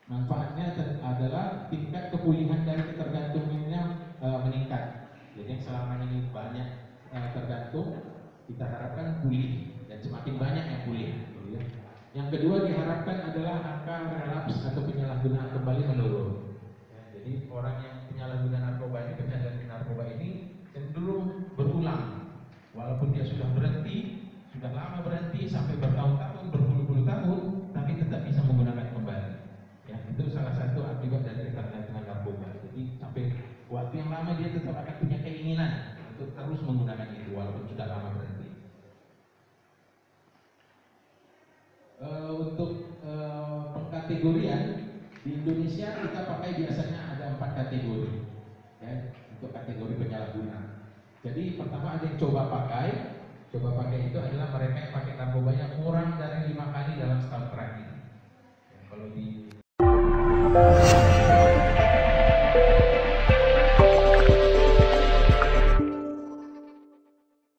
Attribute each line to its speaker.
Speaker 1: Manfaatnya adalah tingkat kepulihan dari ketergantungannya meningkat. Jadi yang selama ini banyak tergantung, kita harapkan pulih dan semakin banyak yang pulih. Gitu ya. Yang kedua diharapkan adalah angka relaps atau penyalahgunaan kembali menurun. Ya, jadi orang yang penyalahgunaan narkoba ini, pecandu narkoba ini cenderung berulang, walaupun dia sudah berhenti, sudah lama berhenti sampai bertahun-tahun, berpuluh-puluh tahun, tapi tetap bisa menggunakan kembali. Ya, itu salah satu akibat dari ketergantungan narkoba. Jadi sampai waktu yang lama dia tetap akan punya keinginan untuk terus menggunakan itu walaupun sudah lama berhenti. Untuk pengkategorian di Indonesia kita pakai biasanya ada 4 kategori, ya, untuk kategori penyalahguna. Jadi pertama ada yang coba pakai itu adalah mereka yang pakai narkoba yang kurang dari 5 kali dalam setahun terakhir. Ya, kalau di